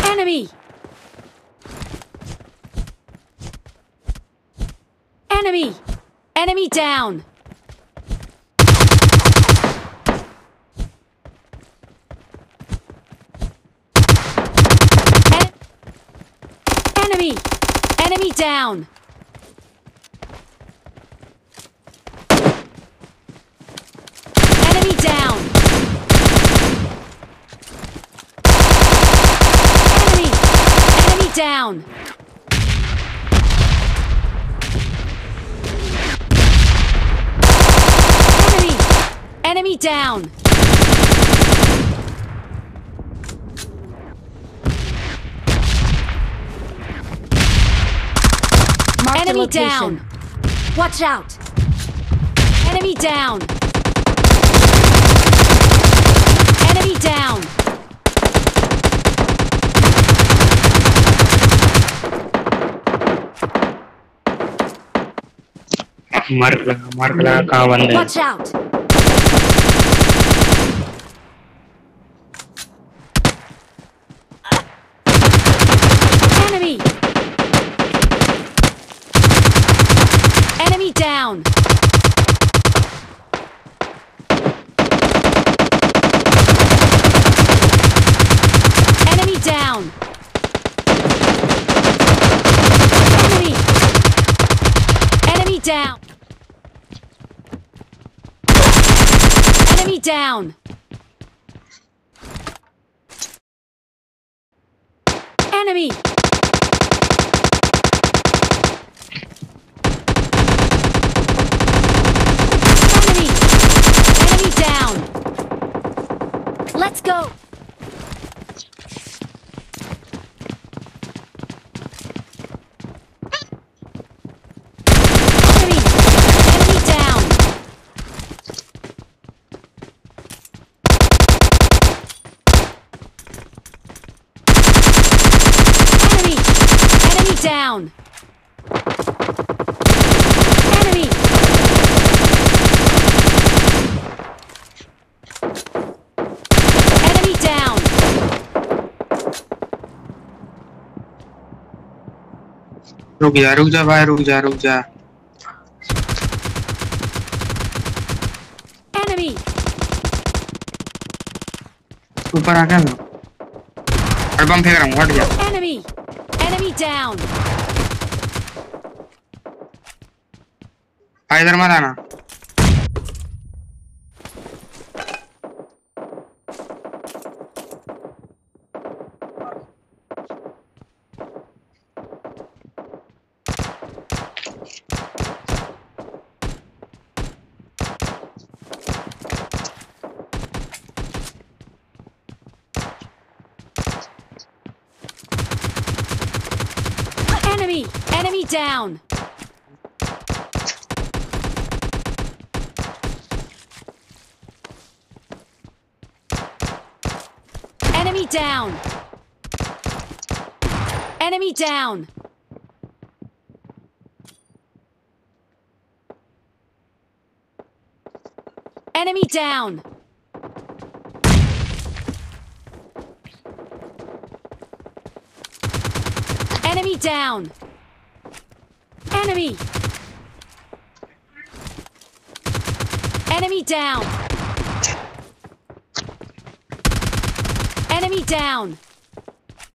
Enemy! Enemy! Enemy down! Enemy! Enemy down! Enemy down! Enemy! Enemy down! Enemy! Enemy down! Enemy down! Watch out! Enemy down! Enemy down! Mark लगा कहाँ बंदे? Watch out! Enemy! Enemy down! Enemy down! Enemy! Enemy down! Enemy down! Enemy! Enemy! Enemy down! Let's go! Enemy! Enemy down! Enemy! Enemy down! Enemy! Enemy down! रुक जा भाई, रुक जा। Enemy! ऊपर आ गया ना, और बम फेंक रहा हूँ, हट जा। Enemy! Enemy down! भाई इधर मत आना। Enemy! Enemy down! Enemy down! Enemy down! Enemy down! Enemy down! Enemy! Enemy down! Enemy down!